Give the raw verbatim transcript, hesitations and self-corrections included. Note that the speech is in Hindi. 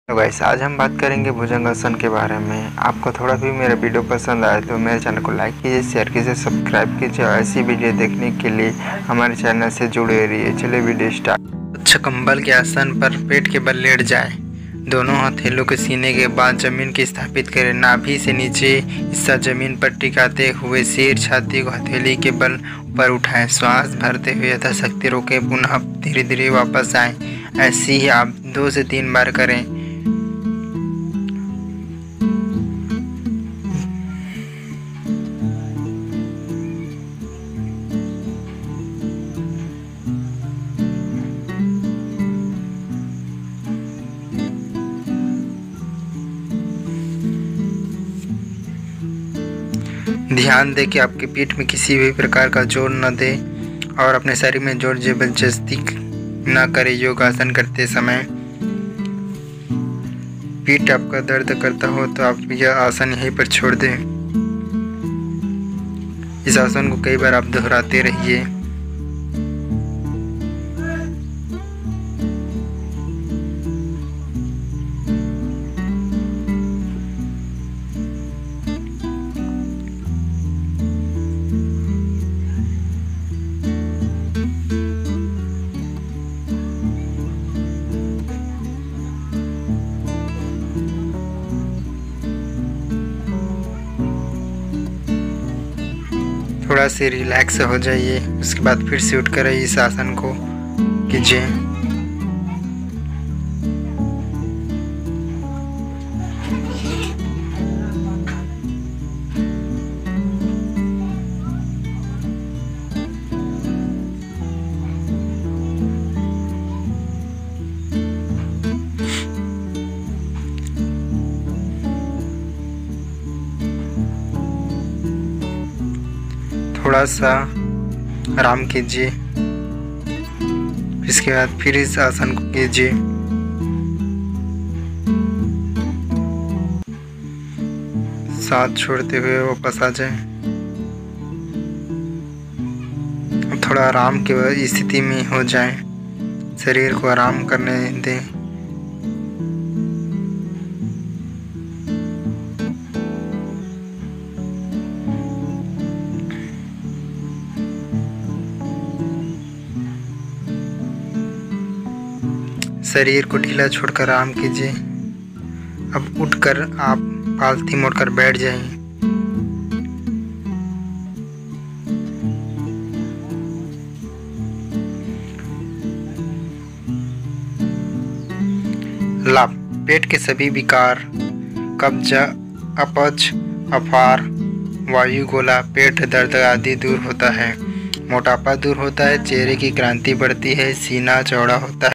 तो गाइस आज हम बात करेंगे भुजंगासन के बारे में। आपको थोड़ा भी मेरा वीडियो पसंद आए तो मेरे चैनल को लाइक कीजिए, शेयर कीजिए, सब्सक्राइब कीजिए और ऐसी वीडियो देखने के लिए हमारे चैनल से जुड़े रहिए। चलिए वीडियो स्टार्ट। अच्छा, कंबल के आसन पर पेट के बल लेट जाएं। दोनों हथेलियों के सीने के बाद जमीन की स्थापित करें। नाभि से नीचे हिस्सा जमीन पर टिकाते हुए सिर छाती को हथेली के बल पर उठाएं। श्वास भरते हुए यथाशक्ति रोकें, पुनः धीरे धीरे वापस आएं। ऐसे ही आप दो से तीन बार करें। ध्यान दें कि आपके पीठ में किसी भी प्रकार का जोर न दें और अपने शरीर में जोर जबरदस्ती न करें। योगासन करते समय पीठ आपका दर्द करता हो तो आप यह आसन यहीं पर छोड़ दें। इस आसन को कई बार आप दोहराते रहिए। थोड़ा से रिलैक्स हो जाइए, उसके बाद फिर से उठकर इस आसन को कीजिए। थोड़ा सा आराम कीजिए, इसके बाद फिर इस आसन को कीजिए। सांस छोड़ते हुए वापस आ जाए। थोड़ा आराम की स्थिति में हो जाए, शरीर को आराम करने दें। शरीर को ढीला छोड़कर आराम कीजिए। अब उठकर आप पालथी मोड़कर बैठ जाइए। लाभ: पेट के सभी विकार, कब्ज, अपच, अपार, वायु गोला, पेट दर्द आदि दूर होता है। मोटापा दूर होता है, चेहरे की क्रांति बढ़ती है, सीना चौड़ा होता है।